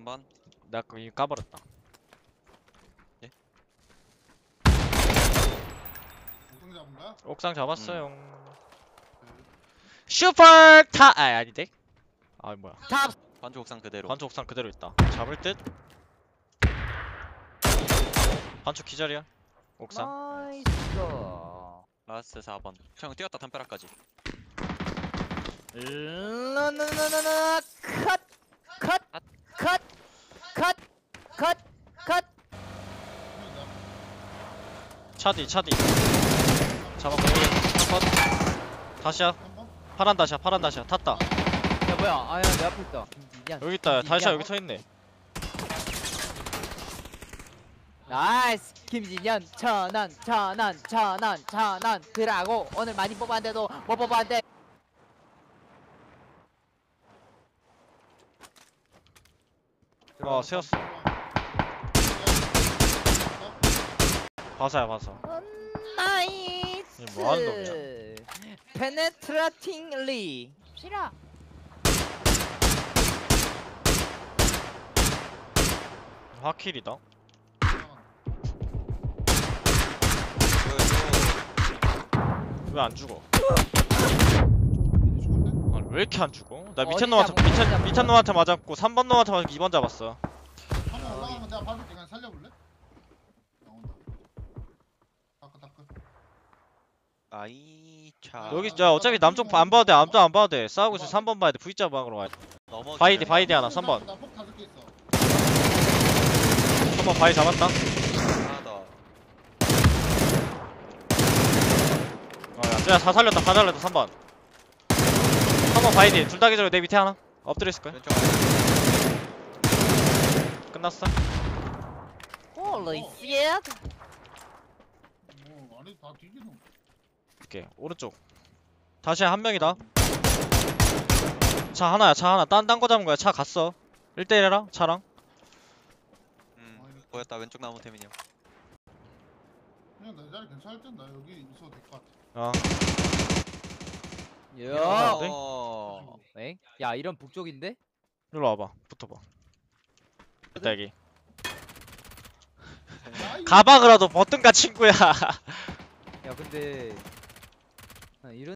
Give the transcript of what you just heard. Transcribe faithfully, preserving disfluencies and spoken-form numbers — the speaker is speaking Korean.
삼번. 나 그거 이미 까버렸다. 예? 옥상 잡은 거야? 옥상 잡았어요. 그, 슈퍼 타 아 아닌데? 아 뭐야? 탑. 반주 옥상 그대로. 반쪽 옥상 그대로 있다. 잡을 듯? 반쪽 기절이야. 옥상. 나이스. 라스트 사 번. 형 뛰었다 담벼락까지. 라라라라라 컷. 컷. 컷. 컷. 컷. 컷. 형이다. 차디 차디. 잡았고 컷. 다시야. 한 번? 파란 다시야. 파란 다시야. 탔다. 야 뭐야? 아야 내 앞에 있다. 김진양. 여기 있다. 다시야 김진양. 여기 서 있네. 나이스. 김진현 천원 천원 천원 천원 드라고 오늘 많이 뽑았는데도 못 뽑았는데. 어 세웠어. 봐서야 봐서. 나이스. 이게 뭐 하는 놈이야? 페네트라팅리. 싫어. 화킬이다. 왜 안 죽어? 아니 왜 이렇게 안 죽어? 나 밑에 어디 놈한테 잡은 거야? 밑에 잡은 밑에 거야? 놈한테 맞았고 삼 번 놈한테 맞았고 이 번 잡았어. 한번 올라가면 내가 봐줄게. 그냥 살려볼래? 나온다. 다크 다크. 아이 차. 여기 야 어차피 남쪽 안 봐도 돼. 아무도 안 봐도 돼. 싸우고 있어. 삼 번 봐야 돼. V자 방으로 가야 돼. 넘어. 바이디 바이디 하나 삼 번. 나폭 다섯 개 있어. 삼 번 바이 잡았다. 하나 더. 어야 다 살렸다. 다 살렸다. 삼 번. 삼 번 바이디. 둘 다 기절로 내 밑에 하나. 엎드려 있을 거야. 왼쪽 아래. 끝났어. 홀리 쉣. 뭐 안에 다 뒤지노. 오케이 오른쪽. 다시 한 명이다. 차 하나야. 차 하나. 딴 딴 거 잡은 거야. 차 갔어. 일 대 일 해라. 차랑. 음 보였다 왼쪽 나무 태민이 형. 그냥 내 자리 괜찮을 땐 나 여기 있어도 될 것 같아. 어. 야. 네? 어. 엥? 야 이런 북쪽인데? 일로 와봐. 붙어봐. 됐다 여기. 아이, 가방이라도 벗든가 친구야. 야 근데 아, 이런